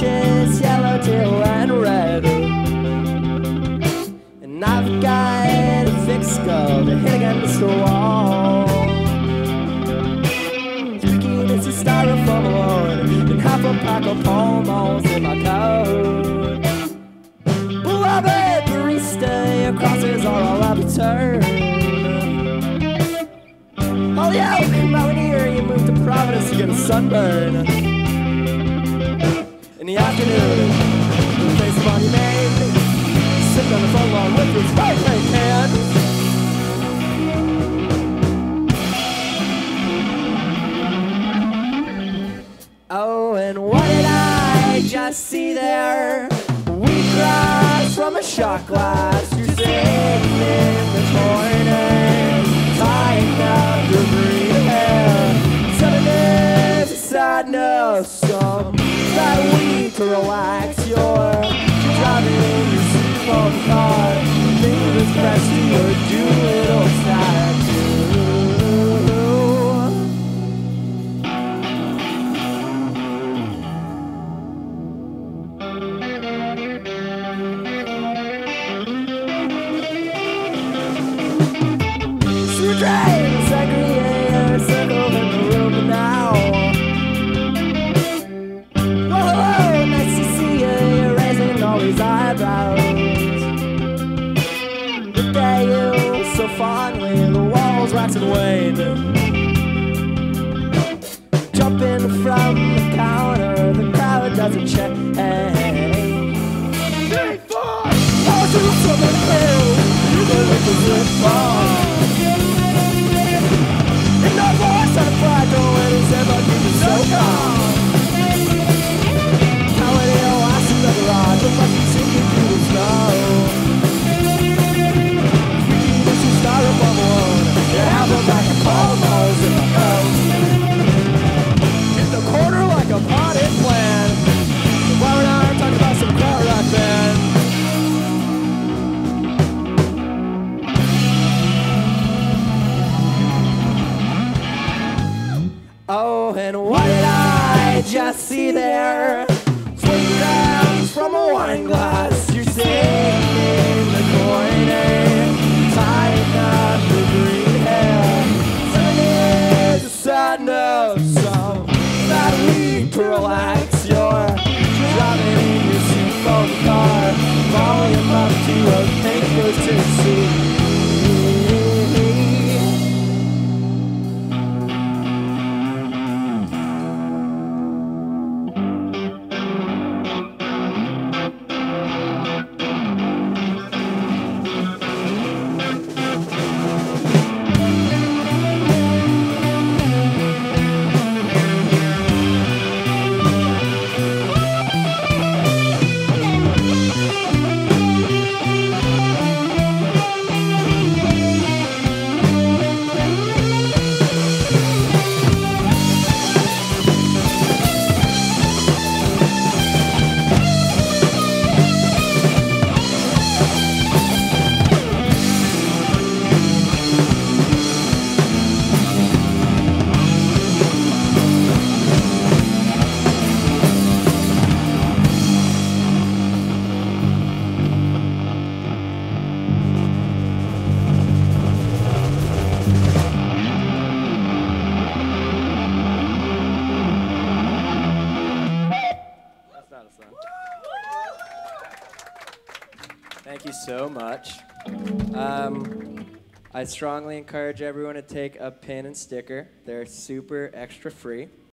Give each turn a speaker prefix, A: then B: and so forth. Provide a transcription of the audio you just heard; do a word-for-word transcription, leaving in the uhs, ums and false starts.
A: peaches, yellowtail, and red. And I've got a thick skull to hit against the wall. Squeaky, it's a styrofoam alone, and half a pack of Pall Malls in my coat. Beloved barista, your crosses are all out of turn. Hollyoak, Mountaineer, you moved to Providence to get a sunburn. In the afternoon, the face of on your name, sitting on the front lawn with your sparkling can. Oh, and what did I just see there? Wheatgrass from a shot glass. You're sitting in the corner, tying up your green hair. Seven days of sadness, some that weed to relax. You're driving in your seafoam car, fingers pressed to your Doolittle Tattoo. Train, sangria, circle in the room now. Well, hello, nice to see you. You're raising all these eyebrows. Look at you so fondly, the walls wax and wane. Jumping from the counter, the crowd doesn't check. Three, four, all to the summer hill. You can make the good fall. And no voice on the flag door when he said, but you were so calm. How are they all asked in the garage? Look like you're sinking through the snow. Freaky, this is styrofoam alone. You have a back and Pall Malls in my coat. In the corner like a potted plant. The flower and I are talking about some crowd rock band. Oh, and what did I just see there? Swing grams from a wine glass. You're sitting in the corner, tying up your green hair. Seven years of sadness, some that weed to relax. You're driving in your seafoam car, volume up to a pink to see. Thank you so much. Um, I strongly encourage everyone to take a pin and sticker. They're super extra free.